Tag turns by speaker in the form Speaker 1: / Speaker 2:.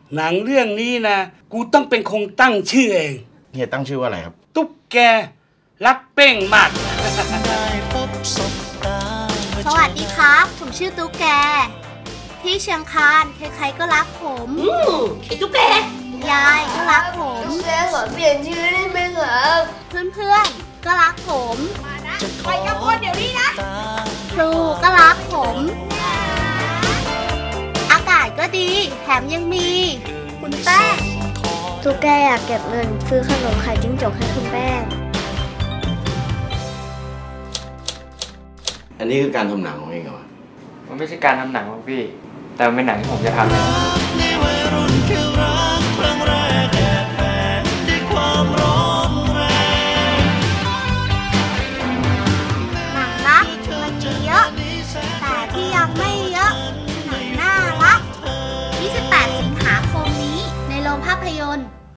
Speaker 1: หนังเรื่องนี้นะกูต้องเป็นคงตั้งชื่อเอง
Speaker 2: เฮียตั้งชื่อว่าอะไรครับ
Speaker 1: ตุ๊กแกรักเป้งมาก
Speaker 3: สวัสดีครับผมชื่อตุ๊กแกที่เชียงคานใครๆก็รักผม
Speaker 4: ไอ้ตุ๊กแก
Speaker 3: ยายก็รักผม
Speaker 4: แม่ขอเปลี่ยนชื่อได้ไหมครับ
Speaker 3: เพื่อนๆก็รักผม
Speaker 4: ไปกับคนเดี๋ยวนี้นะ
Speaker 3: ครูก็รักผมอากาศก็ดีแถมยังมีคุณแป้ง
Speaker 5: ตุ๊กแกอยากเก็บเงินซื้อขนมไข่จิ้งจกให้คุณแป้ง
Speaker 2: อันนี้คือการทำหนังของเองเหรอ
Speaker 6: มันไม่ใช่การทำหนังหรอกพี่แต่มันเป็นหนังที่ผมจะทำ
Speaker 3: หนังรักมันมีเยอะแต่ที่ยังไม่เยอะหนังน่ารัก28 สิงหาคมนี้ในโรงภาพยนตร์